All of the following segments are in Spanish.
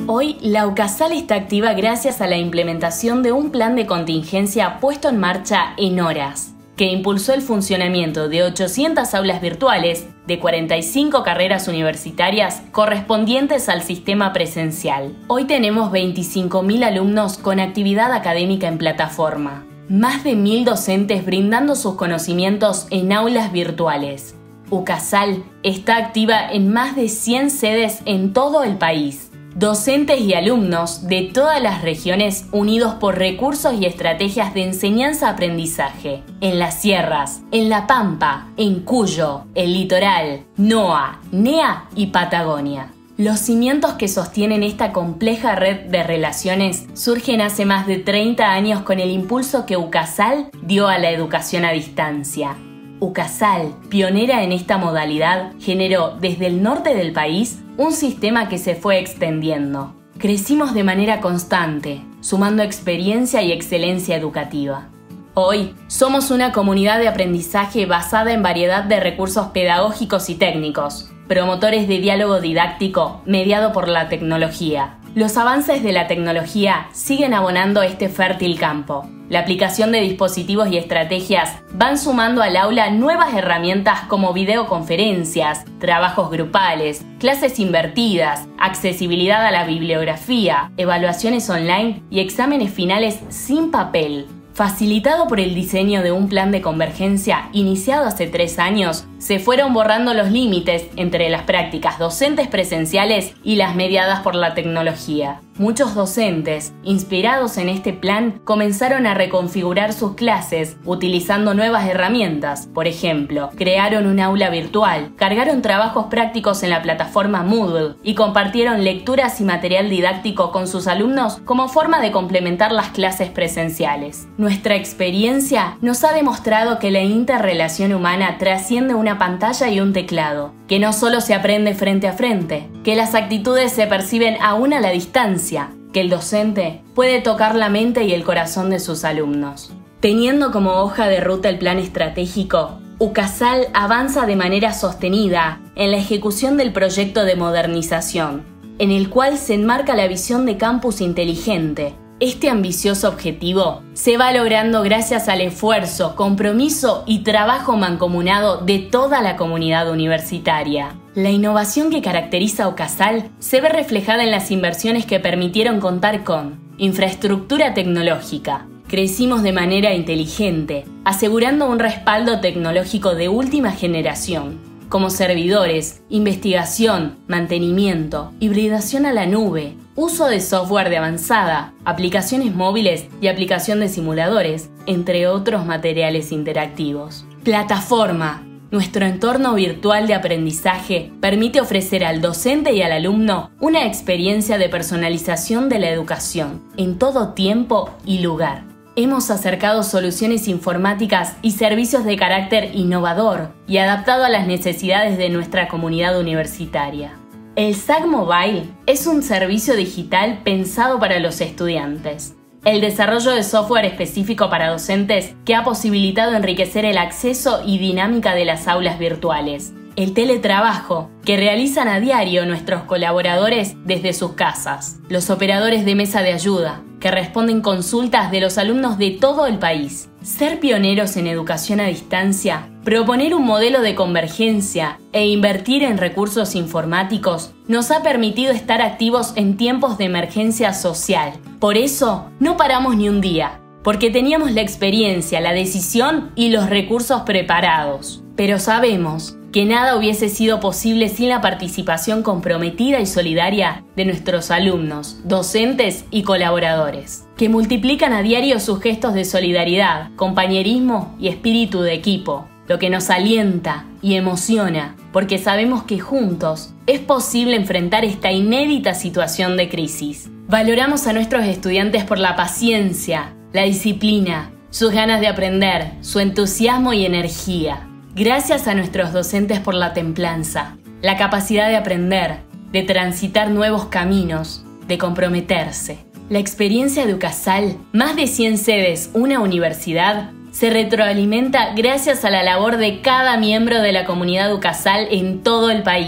Hoy, la UCASAL está activa gracias a la implementación de un plan de contingencia puesto en marcha en horas, que impulsó el funcionamiento de 800 aulas virtuales de 45 carreras universitarias correspondientes al sistema presencial. Hoy tenemos 25.000 alumnos con actividad académica en plataforma, más de 1.000 docentes brindando sus conocimientos en aulas virtuales. UCASAL está activa en más de 100 sedes en todo el país. Docentes y alumnos de todas las regiones unidos por recursos y estrategias de enseñanza-aprendizaje. En las sierras, en La Pampa, en Cuyo, el Litoral, NOA, NEA y Patagonia. Los cimientos que sostienen esta compleja red de relaciones surgen hace más de 30 años con el impulso que UCASAL dio a la educación a distancia. UCASAL, pionera en esta modalidad, generó desde el norte del país un sistema que se fue extendiendo. Crecimos de manera constante, sumando experiencia y excelencia educativa. Hoy, somos una comunidad de aprendizaje basada en variedad de recursos pedagógicos y técnicos, promotores de diálogo didáctico mediado por la tecnología. Los avances de la tecnología siguen abonando este fértil campo. La aplicación de dispositivos y estrategias van sumando al aula nuevas herramientas como videoconferencias, trabajos grupales, clases invertidas, accesibilidad a la bibliografía, evaluaciones online y exámenes finales sin papel. Facilitado por el diseño de un plan de convergencia iniciado hace 3 años, se fueron borrando los límites entre las prácticas docentes presenciales y las mediadas por la tecnología. Muchos docentes, inspirados en este plan, comenzaron a reconfigurar sus clases utilizando nuevas herramientas. Por ejemplo, crearon un aula virtual, cargaron trabajos prácticos en la plataforma Moodle y compartieron lecturas y material didáctico con sus alumnos como forma de complementar las clases presenciales. Nuestra experiencia nos ha demostrado que la interrelación humana trasciende una pantalla y un teclado, que no solo se aprende frente a frente, que las actitudes se perciben aún a la distancia, que el docente puede tocar la mente y el corazón de sus alumnos. Teniendo como hoja de ruta el plan estratégico, UCASAL avanza de manera sostenida en la ejecución del proyecto de modernización, en el cual se enmarca la visión de campus inteligente. Este ambicioso objetivo se va logrando gracias al esfuerzo, compromiso y trabajo mancomunado de toda la comunidad universitaria. La innovación que caracteriza a UCASAL se ve reflejada en las inversiones que permitieron contar con infraestructura tecnológica. Crecimos de manera inteligente, asegurando un respaldo tecnológico de última generación, como servidores, investigación, mantenimiento, hibridación a la nube, uso de software de avanzada, aplicaciones móviles y aplicación de simuladores, entre otros materiales interactivos. Plataforma. Nuestro entorno virtual de aprendizaje permite ofrecer al docente y al alumno una experiencia de personalización de la educación, en todo tiempo y lugar. Hemos acercado soluciones informáticas y servicios de carácter innovador y adaptado a las necesidades de nuestra comunidad universitaria. El SAC Mobile es un servicio digital pensado para los estudiantes. El desarrollo de software específico para docentes que ha posibilitado enriquecer el acceso y dinámica de las aulas virtuales. El teletrabajo, que realizan a diario nuestros colaboradores desde sus casas. Los operadores de mesa de ayuda, que responden consultas de los alumnos de todo el país. Ser pioneros en educación a distancia, proponer un modelo de convergencia e invertir en recursos informáticos nos ha permitido estar activos en tiempos de emergencia social. Por eso, no paramos ni un día, porque teníamos la experiencia, la decisión y los recursos preparados. Pero sabemos que nada hubiese sido posible sin la participación comprometida y solidaria de nuestros alumnos, docentes y colaboradores, que multiplican a diario sus gestos de solidaridad, compañerismo y espíritu de equipo, lo que nos alienta y emociona, porque sabemos que juntos es posible enfrentar esta inédita situación de crisis. Valoramos a nuestros estudiantes por la paciencia, la disciplina, sus ganas de aprender, su entusiasmo y energía. Gracias a nuestros docentes por la templanza, la capacidad de aprender, de transitar nuevos caminos, de comprometerse. La experiencia de UCASAL, más de 100 sedes, una universidad, se retroalimenta gracias a la labor de cada miembro de la comunidad UCASAL en todo el país.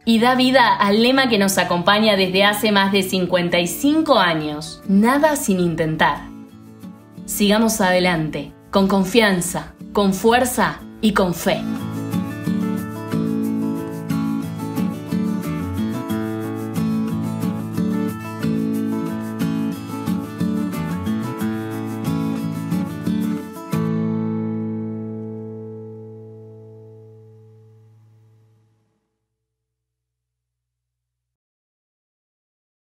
y da vida al lema que nos acompaña desde hace más de 55 años: nada sin intentar. Sigamos adelante, con confianza, con fuerza y con fe.